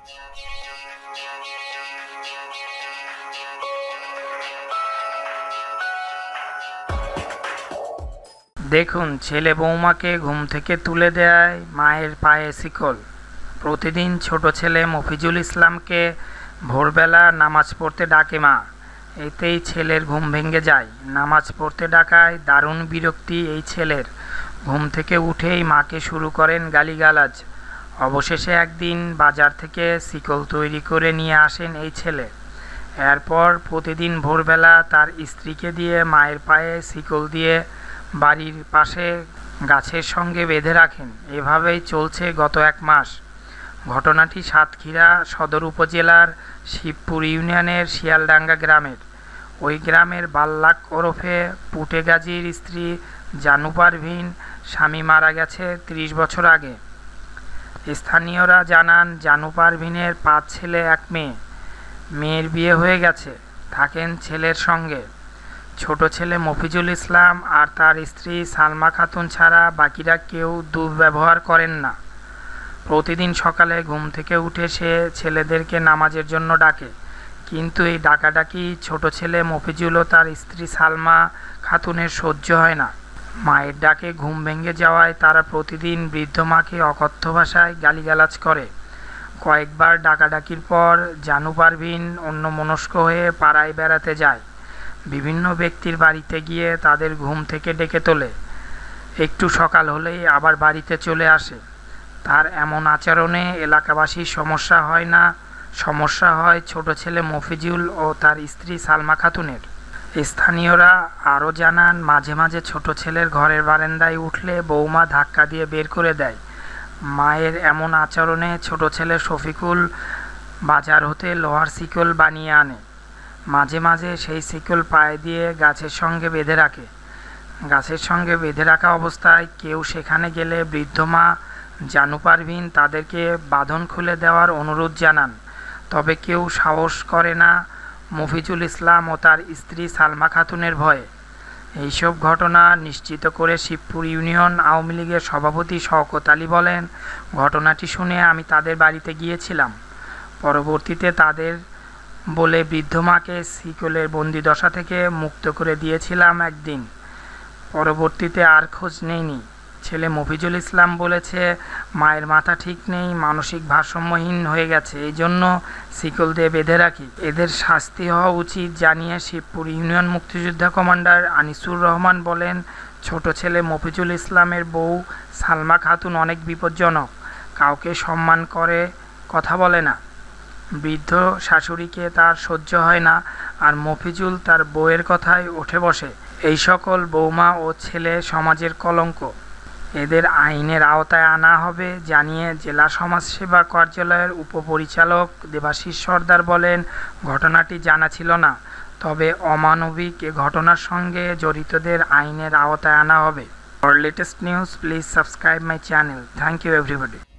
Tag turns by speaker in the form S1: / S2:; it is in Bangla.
S1: দেখুন, ছেলে বৌমাকে ঘুম থেকে তুলে দেয় মায়ের পায়ে শিকল। প্রতিদিন ছোট ছেলে মফিজুল ইসলামকে ভোরবেলা নামাজ পড়তে ডাকে মা। এতেই ছেলের ঘুম ভেঙে যায়। নামাজ পড়তে ডাকায় দারুণ বিরক্তি এই ছেলের। ঘুম থেকে উঠেই মাকে শুরু করেন গালিগালাজ। অবশেষে একদিন বাজার থেকে শিকল তৈরি করে নিয়ে আসেন এই ছেলে। এরপর প্রতিদিন ভোরবেলা তার স্ত্রীকে দিয়ে মায়ের পায়ে শিকল দিয়ে বাড়ির পাশে গাছের সঙ্গে বেঁধে রাখেন। এভাবেই চলছে গত 1 মাস। ঘটনাটি সাতক্ষীরা সদর উপজেলার শিবপুর ইউনিয়নের শিয়ালডাঙ্গা গ্রামের। ওই গ্রামের বাল্লাক ওরফে পুটে গাজীর স্ত্রী জানু পারভিন স্বামী মারা গেছে 30 বছর আগে। স্থানীয়রা জানান, জানু পারভিনের 5 ছেলে 1 মেয়ে। মেয়ের বিয়ে হয়ে গেছে, থাকেন ছেলের সঙ্গে। ছোট ছেলে মফিজুল ইসলাম আর তার স্ত্রী সালমা খাতুন ছাড়া বাকিরা কেউ দুর্ব্যবহার করেন না। প্রতিদিন সকালে ঘুম থেকে উঠে সে ছেলেদেরকে নামাজের জন্য ডাকে, কিন্তু এই ডাকাডাকি ছোট ছেলে মফিজুল ও তার স্ত্রী সালমা খাতুনের সহ্য হয় না। মায়ের ডাকে ঘুম ভেঙে যাওয়ায় তারা প্রতিদিন বৃদ্ধ মাকে অকথ্য ভাষায় গালিগালাজ করে। কয়েকবার ডাকাডাকির পর জানু পারভিন অন্যমনস্ক হয়ে পাড়ায় বেড়াতে যায়। বিভিন্ন ব্যক্তির বাড়িতে গিয়ে তাদের ঘুম থেকে ডেকে তোলে। একটু সকাল হলেই আবার বাড়িতে চলে আসে। তার এমন আচরণে এলাকাবাসীর সমস্যা হয় না, সমস্যা হয় ছোট ছেলে মফিজুল ও তার স্ত্রী সালমা খাতুনের। স্থানীয়রা আরও জানান, মাঝে মাঝে ছোট ছেলের ঘরের বারান্দায় উঠলে বৌমা ধাক্কা দিয়ে বের করে দেয়। মায়ের এমন আচরণে ছোট ছেলে শফিকুল বাজার হতে লোহার শিকল বানিয়ে আনে। মাঝে মাঝে সেই শিকল পায়ে দিয়ে গাছের সঙ্গে বেঁধে রাখে। গাছের সঙ্গে বেঁধে রাখা অবস্থায় কেউ সেখানে গেলে বৃদ্ধ মা জানু পারভিন তাদেরকে বাঁধন খুলে দেওয়ার অনুরোধ জানান, তবে কেউ সাহস করে না মফিজুল ইসলাম ও তার স্ত্রী সালমা খাতুনের ভয়ে। এইসব ঘটনা নিশ্চিত করে শিবপুর ইউনিয়ন আওয়ামী লীগের সভাপতি শওকত আলী বলেন, ঘটনাটি শুনে আমি তাদের বাড়িতে গিয়েছিলাম। পরবর্তীতে তাদের বলে বৃদ্ধ মাকে শিকলের বন্দিদশা থেকে মুক্ত করে দিয়েছিলাম একদিন। পরবর্তীতে আর খোঁজ নেইনি। ছেলে মফিজুল ইসলাম বলেছে, মায়ের মাথা ঠিক নেই, মানসিক ভারসাম্যহীন হয়ে গেছে, এই জন্য শিকল দিয়ে বেঁধে রাখি। এদের শাস্তি হওয়া উচিত জানিয়ে শিবপুর ইউনিয়ন মুক্তিযোদ্ধা কমান্ডার আনিসুর রহমান বলেন, ছোট ছেলে মফিজুল ইসলামের বউ সালমা খাতুন অনেক বিপজ্জনক, কাউকে সম্মান করে কথা বলে না। বৃদ্ধ শাশুড়িকে তার সহ্য হয় না, আর মফিজুল তার বউয়ের কথায় উঠে বসে। এই সকল বৌমা ও ছেলে সমাজের কলঙ্ক, এদের আইনের আওতায় আনা হবে জানিয়ে জেলা সমাজসেবা কার্যালয়ের উপপরিচালক দেবাশিস সর্দার বলেন, ঘটনাটি জানা ছিল না, তবে অমানবিক এ ঘটনার সঙ্গে জড়িতদের আইনের আওতায় আনা হবে। For latest news please subscribe my channel. Thank you everybody.